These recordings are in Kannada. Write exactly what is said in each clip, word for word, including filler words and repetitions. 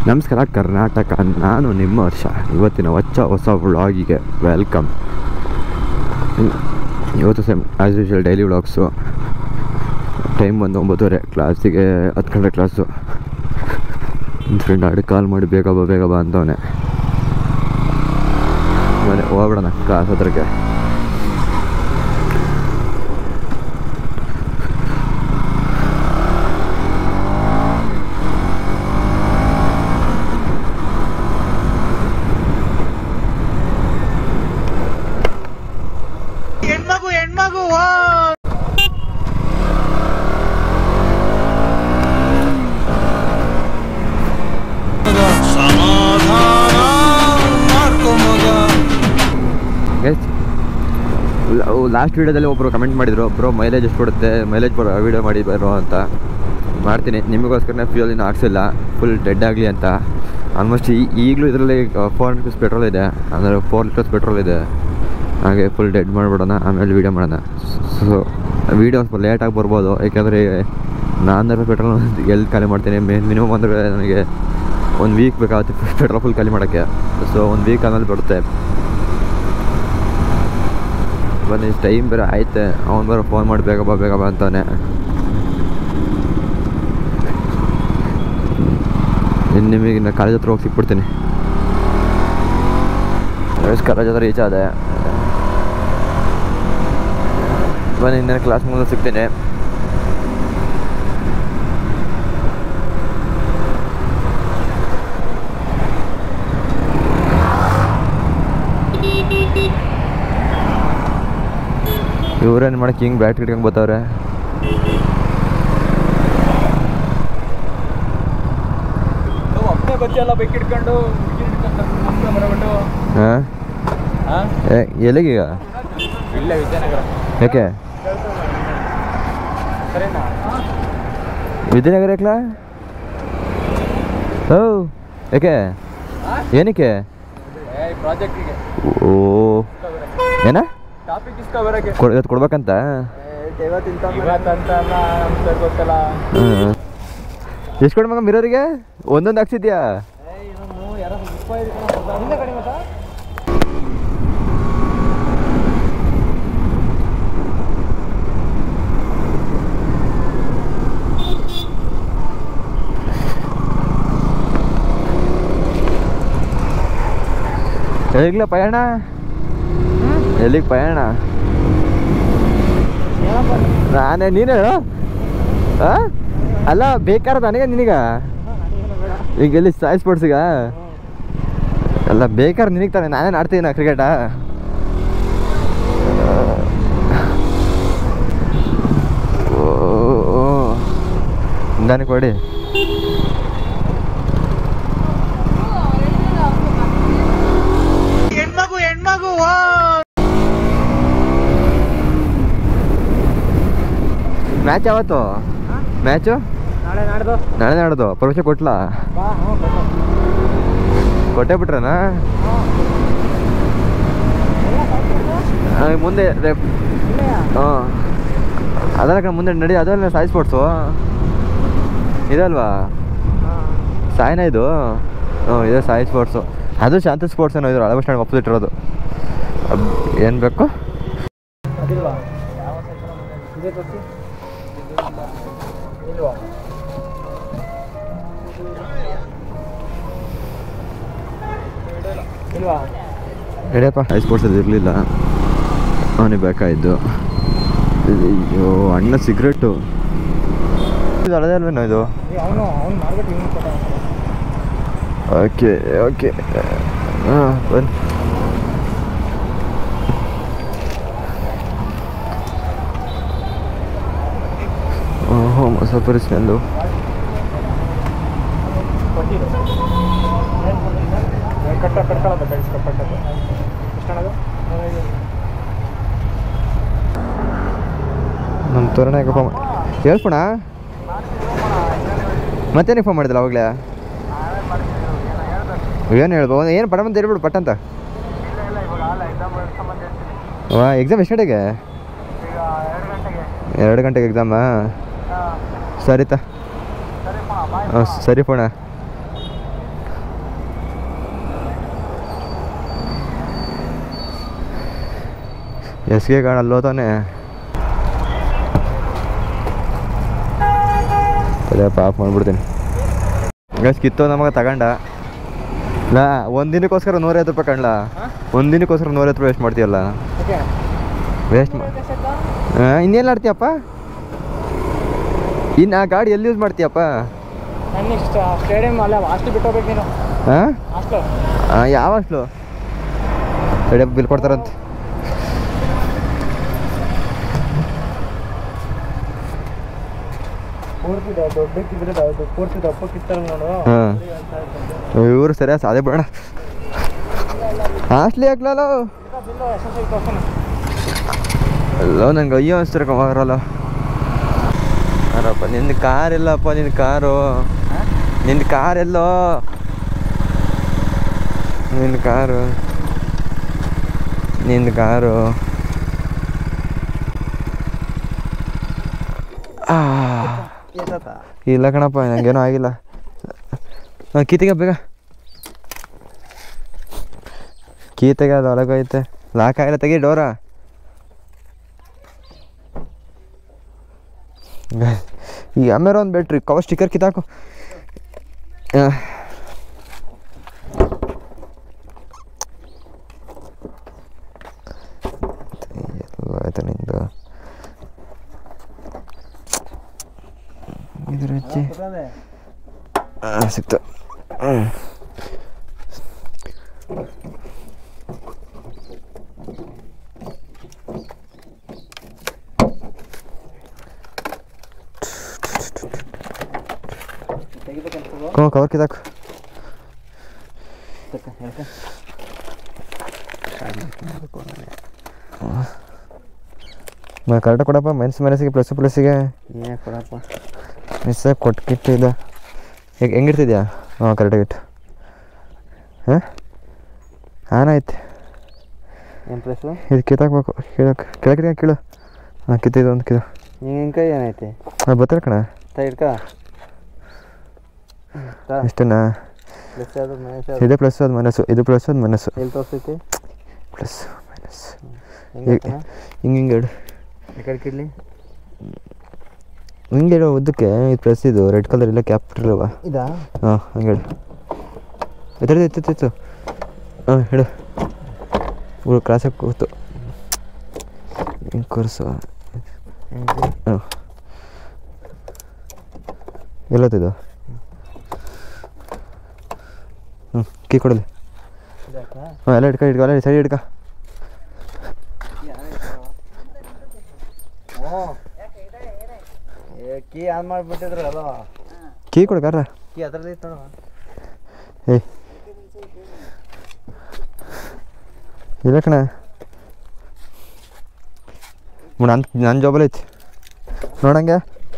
ನಮಸ್ಕಾರ ಕರ್ನಾಟಕ, ನಾನು ನಿಮ್ಮ ವರ್ಷ. ಇವತ್ತಿನ ಹೊಚ್ಚ ಹೊಸ ವ್ಲಾಗಿಗೆ ವೆಲ್ಕಮ್. ಇವತ್ತು same as usual daily vlogs. Time ಬಂದು ಒಂಬತ್ತುವರೆ, ಕ್ಲಾಸಿಗೆ ಹತ್ತು ಗಂಟೆ ಕ್ಲಾಸು. ನನ್ನ ಫ್ರೆಂಡ್ ಆಡಿ ಕಾಲ್ ಮಾಡಿ ಬೇಗ ಬಾ ಬೇಗ ಬಾ ಅಂತವನೆ. ಮನೆ ಹೋಗ್ಬಿಡೋಣ ಕ್ಲಾಸ್ ಹತ್ರಕ್ಕೆ. ಲಾಸ್ಟ್ ವೀಡಿಯೋದಲ್ಲಿ ಒಬ್ಬರು ಕಮೆಂಟ್ ಮಾಡಿದರು, ಬ್ರೋ ಮೈಲೇಜ್ ಎಷ್ಟು ಕೊಡುತ್ತೆ, ಮೈಲೇಜ್ ಬರೋ ವೀಡಿಯೋ ಮಾಡಿ ಬರೋ ಅಂತ. ಮಾಡ್ತೀನಿ, ನಿಮಗೋಸ್ಕರನೇ ಫ್ಯೂಲ್ ಇನ್ನೂ ಹಾಕ್ಸಿಲ್ಲ, ಫುಲ್ ಡೆಡ್ ಆಗಲಿ ಅಂತ. ಆಲ್ಮೋಸ್ಟ್ ಈ ಈಗಲೂ ಇದರಲ್ಲಿ ಫೋರ್ ಹಂಡ್ರೆಡ್ ಲೀಟರ್ಸ್ ಪೆಟ್ರೋಲ್ ಇದೆ, ಅಂದರೆ ಫೋರ್ ಲೀಟರ್ಸ್ ಪೆಟ್ರೋಲ್ ಇದೆ. ಹಾಗೆ ಫುಲ್ ಡೆಡ್ ಮಾಡಿಬಿಡೋಣ, ಆಮೇಲೆ ವೀಡಿಯೋ ಮಾಡೋಣ. ಸೊ ವೀಡಿಯೋ ಸ್ವಲ್ಪ ಲೇಟಾಗಿ ಬರ್ಬೋದು, ಯಾಕೆಂದರೆ ನಾನ್ನೂರು ರೂಪಾಯಿ ಪೆಟ್ರೋಲ್ ಎಲ್ಲಿ ಖಾಲಿ ಮಾಡ್ತೀನಿ. ಮೇನ್ ಮಿನಿಮಮ್ ಅಂದರೆ ನನಗೆ ಒಂದು ವೀಕ್ ಬೇಕಾಗುತ್ತೆ ಪೆಟ್ರೋಲ್ ಫುಲ್ ಖಾಲಿ ಮಾಡೋಕ್ಕೆ. ಸೊ ಒಂದು ವೀಕ್ ಆಮೇಲೆ ಬರುತ್ತೆ. ಬನ್ನಿ, ಟೈಮ್ ಬೇರೆ ಆಯ್ತೆ. ಅವ್ನು ಬರೋ ಫೋನ್ ಮಾಡಿ ಬೇಗ ಬಾ ಬೇಗ ಬಾ ಅಂತಾನೆ. ಇನ್ನು ನಿಮಗೆ ಇನ್ನು ಕಾಲೇಜ್ ಹತ್ರ ಹೋಗಿ ಸಿಕ್ಬಿಡ್ತೀನಿ. ಕಾಲೇಜ್ ಹತ್ರ ರೀಚ್ ಆದೆ. ಬನ್ನಿ, ಇನ್ನೇನು ಕ್ಲಾಸ್ ಮುಂದೆ ಸಿಗ್ತೀನಿ. ಇವ್ರೇನು ಮಾಡಕ್ಕೆ ಹಿಂಗೆ ಬ್ಯಾಟ್ರಿ ಇಟ್ಕೊಂಡು ಬರ್ತಾವ್ರೆ. ಹಾಂ ಎಲ್ಲಿಗೀಗ? ಯಾಕೆ ವಿದ್ಯಾನಗರ ಯಾಕಲಾ? ಹೋ ಯಾಕೆ ಏನಕ್ಕೆ? ಓ ಏನ ಇವತ್ತು ಕೊಡ್ಬೇಕಂತ? ಎಷ್ಟು ಕೊಡ್ಬೇಕ ಮಿರೋರಿಗೆ? ಒಂದೊಂದು ಹಾಕ್ಸಿದ್ಯಾ? ಎಲ್ಲಿಗ್ಲ ಪಯಣ? ಎಲ್ಲಿಗೆ ಪಯಣ? ನಾನೇ ನೀನು ಹೇಳು. ಹಾಂ ಅಲ್ಲ ಬೇಕಾದ ನನಗೆ ನಿನಗ ಈಗ ಎಲ್ಲಿ ಸಾಯಿ ಸ್ಪೋರ್ಟ್ಸಿಗ ಅಲ್ಲ ಬೇಕಾದ್ರೆ ನಿನಗೆ ತಾನೆ. ನಾನೇನು ಆಡ್ತೀನಿ ಕ್ರಿಕೆಟಾ? ಓ ನನಗೆ ಕೊಡಿ. ಮ್ಯಾಚ್ ಯಾವತ್ತು? ಮ್ಯಾಚು ನಾಳೆ ನಾಡ್ದು. ನಾಳೆ ನಾಡ್ದು ಪರೀಕ್ಷೆ ಕೊಟ್ಲಾ? ಕೊಟ್ಟೆ ಬಿಟ್ರನಾ? ಮುಂದೆ ಹಾಂ ಅದಲ್ಲ ಕಣ, ಮುಂದೆ ನಡಿ. ಅದಲ್ಲ ಸಾಯಿ ಸ್ಪೋರ್ಟ್ಸು ಇದಲ್ವಾ? ಸಾಯಿನ ಇದು? ಹ್ಞೂ ಇದೆ ಸಾಯಿ ಸ್ಪೋರ್ಟ್ಸು. ಅದು ಶಾಂತಿ ಸ್ಪೋರ್ಟ್ಸ್ ಏನೋ ಇದ್ರು, ಹಳೆ ಬಸ್ ಸ್ಟ್ಯಾಂಡ್ ಅಪೋಸಿಟ್ ಇರೋದು. ಏನು ಬೇಕು? ಎಡೆಯಪ್ಪ ಹೈ ಸ್ಪೋರ್ಟ್ಸಲ್ಲಿ ಇರಲಿಲ್ಲ, ಅವನಿಗೆ ಬೇಕಾಯಿದ್ದು. ಅಯ್ಯೋ ಅಣ್ಣ ಸಿಗ್ರೆಟು ಇದು ಅಳದೇ ಅಲ್ವೇನೋ ಇದು? ಓಕೆ ಓಕೆ ಹಾಂ ಬನ್ನಿ. ಓಹೋ ಮಸಾಪರಿ ಸ್ಮೆಲ್ಲು. ನಮ್ಮ ತೋರಣ ಯಾಕಪ್ಪ ಹೇಳ್ಪಣ? ಮತ್ತೇನಕ್ಕೆ ಫೋನ್ ಮಾಡಿದಲ್ಲ ಅವಾಗಲೇ? ಏನು ಹೇಳ್ಬೋ? ಏನು ಪಟ ಬಂದು ಹೇಳ್ಬಿಡು ಪಟ್ ಅಂತ. ವಾ ಎಕ್ಸಾಮ್ ಎಷ್ಟು ಗಂಟೆಗೆ? ಎರಡು ಗಂಟೆಗೆ ಎಕ್ಸಾಮಾ? ಸರಿತಾ? ಹಾಂ ಸರಿ ಪೋಣ. ಎಸ್ ಗೆ ಗಾರ್ಡ್ ಅಲ್ಲೋ ತಾನೆ. ಅದೇ ಪಾಪ್ ಮಾಡ್ಬಿಡ್ತೀನಿ. ಗೈಸ್ ಕಿತ್ತೋ ನಮಗೆ ತಗೊಂಡ ನಾ ಒಂದು ದಿನಕ್ಕೋಸ್ಕರ ನೂರೈವತ್ತು ರೂಪಾಯಿ ಕಣ್ಲ. ಒಂದು ದಿನಕ್ಕೋಸ್ಕರ ನೂರೈವತ್ತು ರೂಪಾಯಿ ವೇಸ್ಟ್ ಮಾಡ್ತೀಯಲ್ಲ. ವೇಸ್ಟ್ ಮಾಡಿ ಇನ್ನೇನು ಆಡ್ತೀಯಪ್ಪ? ಇನ್ನು ಆ ಗಾಡಿ ಎಲ್ಲಿ ಯೂಸ್ ಮಾಡ್ತೀಯಪ್ಪ? ಸ್ಟೇಡಿಯಂ ಅಲ್ಲ ಹಾಸ್ಟೆಲ್ ಬಿಟ್ಟು ಹೋಗ್ಬೇಕು ನೀನು. ಹಾಂ ಹಾಸ್ಟೆಲ್ ಹಾಂ ಯಾವ ಹಾಸ್ಟೆಲು? ಸ್ಟೇಡಿಯಂ ಬಿಲ್ ಕೊಡ್ತಾರಂತ. ಪೂರ್ತಿ ದೊಡ್ಡಕ್ಕಿದ್ರೆ ಪೂರ್ತಿ ದಪ್ಪಕ್ಕಿರ್ತಾರೆ ನೋಡು. ಹಾಂ ಇವರು ಸರಿಯಾಗಿ ಸಾಧೆ ಬೇಡ ಹಾಸ್ಟ್ಲಿ ಹಾಕ್ಲಲ್ಲ ಅಲ್ಲೋ ನಂಗೆ ಅಯ್ಯೋ ಅನ್ಸ್ತಾರೆ ಕಮಾರಲ್ಲ. ಅರಪ್ಪ ನಿನ್ನ ಕಾರ್ ಎಲ್ಲಪ್ಪ? ನಿನ್ನ ಕಾರು ನಿನ್ನ ಕಾರ್ ಎಲ್ಲೋ? ನಿನ್ನ ಕಾರು ನಿನ್ನ ಕಾರು ಇಲ್ಲ ಕಣಪ್ಪ, ನಂಗೇನೂ ಆಗಿಲ್ಲ. ಹಾಂ ಕೀತೆಗೆ ಬೇಗ ಕೀತೆಗೆ ಅದು ಒಳಗೋಯ್ತೆ. ಲಾಕ್ ಆಗಿಲ್ಲ, ತೆಗಿ ಡೋರಾ. ಈ ಅಮೆರಾನ್ ಬ್ಯಾಟ್ರಿ ಕವರ್ ಸ್ಟಿಕ್ಕರ್ ಕಿತ್ತಾಕು. ಆಯ್ತು ನಿಂದು ಇದ್ರ ಹಚ್ಚಿ ಹಾಂ ಸಿಕ್ತು. ಹ್ಞೂ ಹ್ಞೂ ಕವರ್ ಕಿತ್ತಾಕು. ಕರೆಕ್ಟಾಗಿ ಕೊಡಪ್ಪ. ಮೈನಸ್ ಮೈನಸ್ಸಿಗೆ ಪ್ಲಸ್ ಪ್ಲಸ್ಸಿಗೆ ಕೊಡಪ್ಪ. ಮಿಸ್ಸಾಗಿ ಕೊಟ್ಕಿಟ್ಟು ಇಲ್ಲ. ಹೇಗೆ ಹೆಂಗಿರ್ತಿದ್ಯಾ? ಹಾಂ ಕರೆಕ್ಟಾಗಿ ಇಟ್ಟು. ಹಾಂ ಹಾಂ ಆಯ್ತು. ಏನು ಪ್ಲಸ್ಸು? ಇದು ಕಿತ್ತಾಕ್ಬೇಕು. ಕೀಳಕ್ಕೆ ಕೆಳಗಡೆ ಕೀಳು. ಹಾಂ ಕಿತ್ತಿದ್ದು ಒಂದು ಕಿದು. ನಿನ್ನ ಕೈ ಏನೈತೆ? ಹಾಂ ಬರ್ತಾರೆ ಕಣ. ಇಡ್ಕ ಇಷ್ಟನಾ? ಪ್ಲಸ್ ಅದು ಮೈನಸ್ ಇದೇ ಪ್ಲಸ್ ಅದು ಮೈನಸ್ಸು. ಇದು ಪ್ಲಸ್ ಅದು ಮೈನಸ್ಸು. ಎಲ್ಲಿ ತೋರಿಸ್ತೈತಿ? ಪ್ಲಸ್ ಮೈನಸ್ ಹಿಂಗೆ ಹಿಂಗೆ ಹಿಂಗೆ ಇಡು. ಈ ಕಡೆ ಕಿಡ್ಲಿ ಹಿಂಗೆ ಇಡೋ ಉದ್ದಕ್ಕೆ. ಇದು ಪ್ಲಸ್, ಇದು ರೆಡ್ ಕಲರ್ ಇಲ್ಲ ಕ್ಯಾಪಿಟಲ್ವಾ? ಇದಾ? ಹಾಂ ಹಂಗೆ ಇಡು. ಇದರದ್ದು ಇತ್ತು ಇತ್ತು. ಹಾಂ ಇಡು. ಇವು ಕ್ರಾಸಾಗಿ ಕೂತು ಹಿಂಗೆ ಕೂರಿಸು. ಹಾಂ ಎಲ್ಲತ್ತಿದು? ಹ್ಞೂ ಕೀ ಕೊಡಲಿ. ಹಾಂ ಎಲ್ಲ ಇಡ್ಕ ಇಡ್ಕ ಎಲ್ಲ ಸರಿ ಇಡ್ಕ. ಕೀ ಆನ್ ಮಾಡಿಬಿಟ್ಟಿದ್ರು ಅಲ್ಲ. ಕೀ ಕೊಡ್ಕಾರ. ಕೀ ಅದರಲ್ಲಿ ಇತ್ತು. ಏಯ್ ಇಲ್ಲ ಕಣ, ನನ್ನ ನನ್ನ ಜಾಬಲ್ಲಿ ಐತಿ ನೋಡಂಗೆ.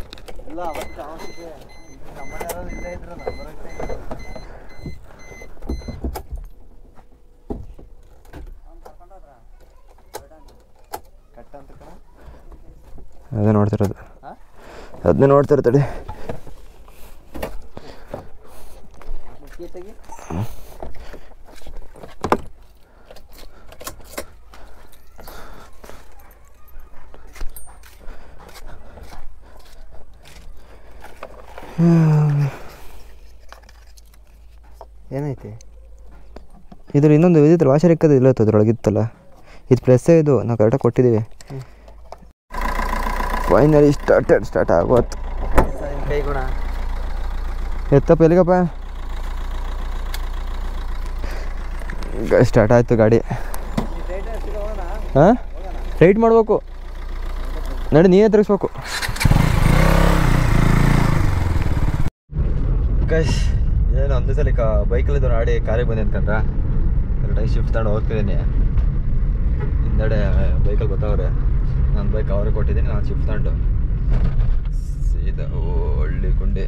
ಅದೇ ನೋಡ್ತಿರೋದು, ಅದನ್ನೇ ನೋಡ್ತಿರ್ತಾಳೆ. ಏನೈತಿ ಇದ್ರ ಇನ್ನೊಂದು ಇದಿತ್ತು, ವಾಷರ್ ಇಕ್ಕದು ಇಲ್ಲ ಅದ್ರೊಳಗಿತ್ತಲ್ಲ. ಇದು ಪ್ರೆಸ್ಸೇ, ಇದು ನಾವು ಕರೆಕ್ಟಾಗಿ ಕೊಟ್ಟಿದ್ದೀವಿ. ಫೈನಲಿ ಸ್ಟಾರ್ಟೆಡ್ ಸ್ಟಾರ್ಟ್ ಆಗೋತ್ತು. ಕೈ ಗುಣ ಎತ್ತಪ್ಪ ಎಲ್ಲಿಗಪ್ಪ. ಸ್ಟಾರ್ಟ್ ಆಯಿತು ಗಾಡಿ. ಹಾಂ ರೈಟ್ ಮಾಡಬೇಕು. ನಡಿ ನೀನೇ ತಿರುಗಿಸ್ಬೇಕು. ಗೈಸ್ ಏನು ಒಂದೇ ಸಲ ಕಾ ಬೈಕಲ್ಲಿದ್ದು ಆಡಿ ಕಾರಿಗೆ ಬಂದೆ ಅಂದ್ಕೊಂಡ್ರೆ ಕರೆಕ್ಟಾಗಿ ಶಿಫ್ಟ್ ತಗೊಂಡು ಹೋಗ್ತಿದ್ದೀನಿ. ಹಿಂದೆಡೆ ಬೈಕಲ್ಲಿ ಗೊತ್ತವ್ರೆ, ನನ್ನ ಬೈಕ್ ಅವ್ರಿಗೆ ಕೊಟ್ಟಿದ್ದೀನಿ. ನಾನು ಶಿಫ್ಟ್ ತಗೊಂಡು ಸೀದಾ ಒಳ್ಳೆ ಗುಂಡಿ.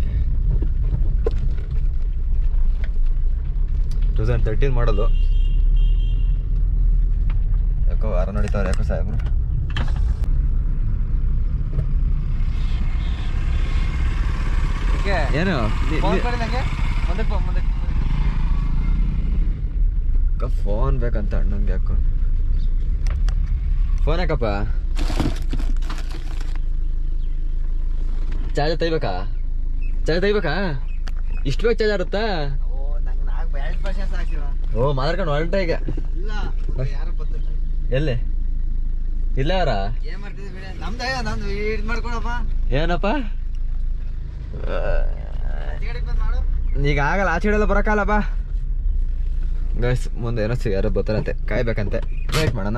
ಟೂ ತೌಸಂಡ್ ತರ್ಟೀನ್ ಮಾಡೋದು. ಯಾಕೋ ವಾರ ನಡೀತಾವ್ರೆ ಯಾಕೋ ಸಾಹೇಬ್ರು. ಏನು ಫೋನ್ ಬೇಕಂತ ಅಣ್ಣಂಗೆ ಯಾಕೋ. ಫೋನ್ ಯಾಕಪ್ಪ ಚಾರ್ಜರ್ ತೆಗಿಬೇಕಾ ಚಾರ್ಜರ್ ತೆಗಿಬೇಕಾ ಇಷ್ಟು ಬೇಗ ಚಾರ್ಜ್ ಆಗುತ್ತಾ ಓ ಮಾತಾಡ್ಕೊಂಡು ಹೊರಟ ಈಗ ಎಲ್ಲಿ ಇಲ್ಲ ಯಾರ ಏನಪ್ಪ ಈಗ ಆಗಲ್ಲ ಆಚೆ ಕಡೆ ಎಲ್ಲ ಬರೋಕ್ಕಲ್ಲಪ್ಪ ಗೈಸ್ ಮುಂದೆ ಏನೋ ಯಾರೋ ಬರ್ತಾರಂತೆ ಕಾಯ್ಬೇಕಂತೆ ವೇಟ್ ಮಾಡೋಣ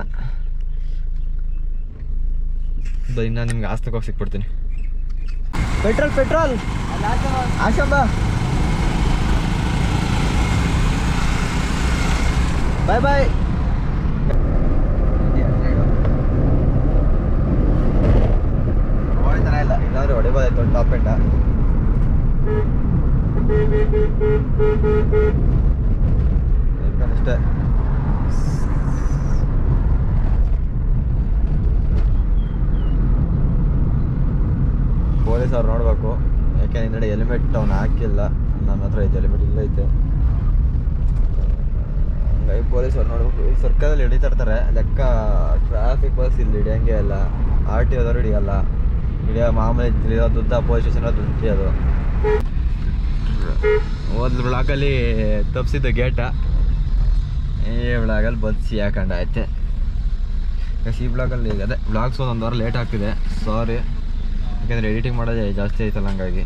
ಬರೀ ನಾನು ನಿಮ್ಗೆ ಆಸ್ತಕ್ಕೆ ಹೋಗಿ ಸಿಕ್ಬಿಡ್ತೀನಿ ಪೆಟ್ರೋಲ್ ಪೆಟ್ರೋಲ್ ಆಶಂಬ ಬಾಯ್ ಬಾಯ್ ಹೊಡಿತಾನ ಇಲ್ಲ ಇಲ್ಲಾಂದ್ರೆ ಹೊಡಿಬೋದಾಯ್ತು ಟಾಪ್ ಎಂಡ ಅಷ್ಟೇ ಪೊಲೀಸ್ ಅವ್ರು ನೋಡ್ಬೇಕು ಯಾಕೆ ಹಿಂದೆ ಹೆಲ್ಮೆಟ್ ಅವ್ನು ಹಾಕಿಲ್ಲ ನನ್ನ ಹತ್ರ ಐತೆ ಹೆಲ್ಮೆಟ್ ಇಲ್ಲ ಐತೆ ಹಂಗಾಗಿ ಪೊಲೀಸ್ ಅವ್ರು ನೋಡ್ಬೇಕು ಈ ಸರ್ಕಾರದಲ್ಲಿ ಹಿಡಿತಾ ಇರ್ತಾರೆ ಲೆಕ್ಕ ಟ್ರಾಫಿಕ್ ಬಸ್ ಇಲ್ಲಿ ಹಿಡಿಯಂಗೆ ಇಲ್ಲ ಆರ್ ಟಿ ಓದವ್ರು ಹಿಡಿಯಲ್ಲ ಹಿಡಿಯೋ ಮಾಮೂಲಿ ಇರೋ ದುಡ್ಡ ಪೊಲೀಸ್ ಸ್ಟೇಷನ್ ದುಡ್ಡು ಹಿಡಿಯೋದು ಒಂದು ಬ್ಲಾಕಲ್ಲಿ ತಪ್ಪಿಸಿದ್ದು ಗೇಟ ಈ ಬ್ಲಾಗಲ್ಲಿ ಬಸ್ ಯಾಕಂಡ ಐತೆ ಈ ಬ್ಲಾಗಲ್ಲಿ ಅದೇ ಬ್ಲಾಗ್ಸ್ ಒಂದು ವಾರ ಲೇಟ್ ಆಗ್ತಿದೆ ಸಾರಿ ಯಾಕೆಂದರೆ ಎಡಿಟಿಂಗ್ ಮಾಡೋದೇ ಜಾಸ್ತಿ ಆಯ್ತಲ್ಲ ಹಂಗಾಗಿ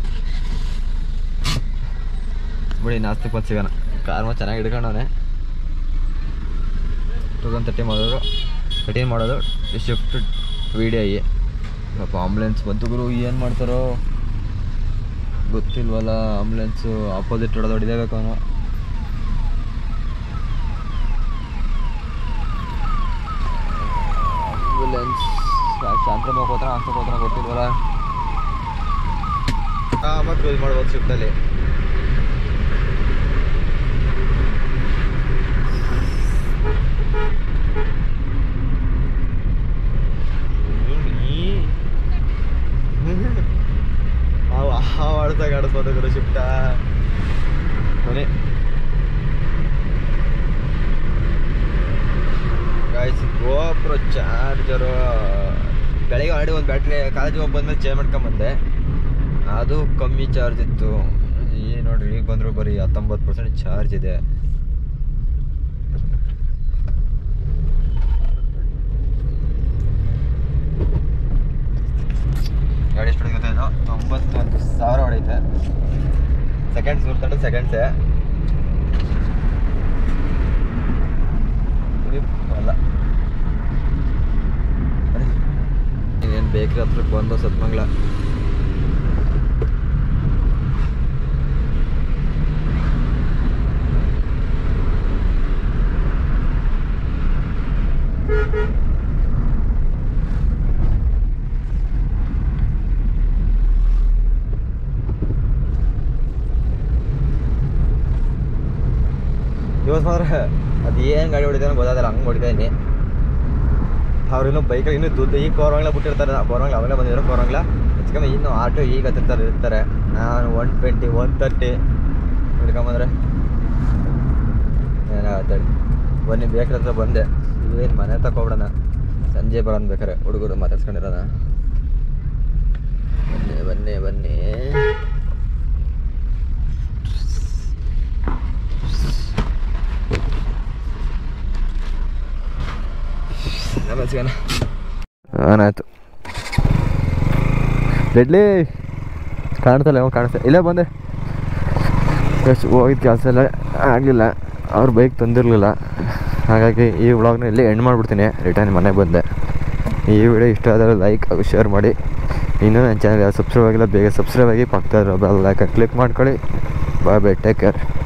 ಬಿಡಿ ನಾಸ್ತಿ ಪತ್ ಸಿಗೋಣ ಕಾರ್ ಚೆನ್ನಾಗಿ ಹಿಡ್ಕೊಂಡವನೆ ಟೂ ತೌಸಂಡ್ ತರ್ಟಿ ಮಾಡೋದು ತರ್ಟೀನ್ ಮಾಡೋದು ಶಿಫ್ಟ್ ವಿಡಿಯೋ ಐ ಪಾಪ ಆಂಬುಲೆನ್ಸ್ ಬಂತು ಗುರು ಏನು ಮಾಡ್ತಾರೋ ಗೊತ್ತಿಲ್ವಲ್ಲ ಆಂಬುಲೆನ್ಸು ಆಪೋಸಿಟ್ ಹೊಡೆದು ಹೊಡಿದೇಬೇಕು ಅವನು ಆಂಬುಲೆನ್ಸ್ ಶಾಂತಮ್ಮ ಹೋಗ್ತಾನ ಹಾಕ್ಸಕ್ಕೆ ಹೋಗ್ತಾನ ಗೊತ್ತಿಲ್ವಲ್ಲ ಆಮೇಲೆ ಕ್ಲೋಸ್ ಮಾಡ್ಬೋದು ಶಿಫ್ಟಲ್ಲಿ ಆಡ್ಸಾಗ ಆಡಿಸ್ಬೋದು ಗುರು ಶಿಫ್ಟ ಮನೆ ಗಾಯ್ಸ್ ಗೋಪ್ರೋ ಚಾರ್ಜರು ಬೆಳಗ್ಗೆ ಆಲ್ರೆಡಿ ಒಂದು ಬ್ಯಾಟ್ರಿ ಕಾಲೇಜಿಗೆ ಹೋಗಿ ಬಂದ್ಮೇಲೆ ಚೇಂಜ್ ಮಾಡ್ಕೊಂಬಂದೆ ಅದು ಕಮ್ಮಿ ಚಾರ್ಜ್ ಇತ್ತು ಈ ನೋಡ್ರಿ ಈಗ ಬಂದರೂ ಬರೀ ಹತ್ತೊಂಬತ್ತು ಪರ್ಸೆಂಟ್ ಚಾರ್ಜ್ ಇದೆ ಗಾಡಿ ಎಷ್ಟು ಹೊಡಿಗುತ್ತೆ ಇದು ತೊಂಬತ್ತೊಂದು ಸಾವಿರ ಹೊಡೆಯುತ್ತೆ ಸೆಕೆಂಡ್ಸ್ ನೂರ ತರ್ಟಿ ಸೆಕೆಂಡ್ಸೇ ಅಲ್ಲ ಇನ್ನೇನು ಬೇಕ್ರಿ ಹತ್ರಕ್ಕೆ ಬಂದು ಸತ್ಮಂಗ್ಲ ಇವತ್ತು ಮಾತ್ರ ಅದು ಏನು ಗಾಡಿ ಹೊಡಿತಾನೆ ಗೊತ್ತಾಗಲ್ಲ ಹಂಗೆ ಹೊಡಿತಾ ಇದ್ದೀನಿ ಅವ್ರಿನ್ನೂ ಬೈಕಲ್ಲಿ ಇನ್ನೂ ದುಡ್ಡು ಈಗ ಕೋರಂಗ್ಲ ಬಿಟ್ಟಿರ್ತಾರೆ ಕೋರಂಗ್ಲ ಅವೆಲ್ಲ ಬಂದಿದ್ರು ಕೋರಂಗ್ಲ ಹೆಚ್ಚಿಗೆ ಇನ್ನೂ ಆಟೋ ಈಗ ಹತ್ತಿರ್ತಾರೆ ಇರ್ತಾರೆ ನಾನು ಒನ್ ಟ್ವೆಂಟಿ ಒನ್ ತರ್ಟಿ ಹಿಡ್ಕೊಂಬಂದ್ರೆ ಏನಾಗತ್ತೆ ಬನ್ನಿ ಬೇಕ್ರ ಹತ್ರ ಬಂದೆ ಏನು ಮನೆ ತಗೊಬಿಡೋಣ ಸಂಜೆ ಬರೋಣ ಬೇಕಾರೆ ಹುಡುಗರು ಮಾತಾಡ್ಸ್ಕೊಂಡಿರೋಣ ಬನ್ನಿ ಬನ್ನಿ ಬನ್ನಿ ಆನಾಯ್ತು ರೆಡ್ಲಿ ಕಾಣ್ತಲ್ಲ ಯಾವ ಕಾಣಿಸ್ತಾ ಇಲ್ಲೇ ಬಂದೆ ಎಷ್ಟು ಹೋಗಿದ್ದು ಕೆಲಸ ಎಲ್ಲ ಆಗಲಿಲ್ಲ ಅವ್ರು ಬೈಕ್ ತಂದಿರಲಿಲ್ಲ ಹಾಗಾಗಿ ಈ ವ್ಲಾಗ್ನ ಇಲ್ಲಿ ಎಂಡ್ ಮಾಡಿಬಿಡ್ತೀನಿ ರಿಟರ್ನ್ ಮನೆಗೆ ಬಂದೆ ಈ ವಿಡಿಯೋ ಇಷ್ಟ ಆದರೆ ಲೈಕ್ ಹಾಗೂ ಶೇರ್ ಮಾಡಿ ಇನ್ನೂ ನನ್ನ ಚಾನಲ್ ಯಾರು ಸಬ್ಸ್ಕ್ರೈಬ್ ಆಗಿಲ್ಲ ಬೇಗ ಸಬ್ಸ್ಕ್ರೈಬ್ ಆಗಿ ಪಕ್ಕದ ಬೆಲ್ ಐಕಾನ್ ಕ್ಲಿಕ್ ಮಾಡ್ಕೊಳ್ಳಿ ಬಾಯ್ ಬಾಯ್ ಟೇಕ್ ಕೇರ್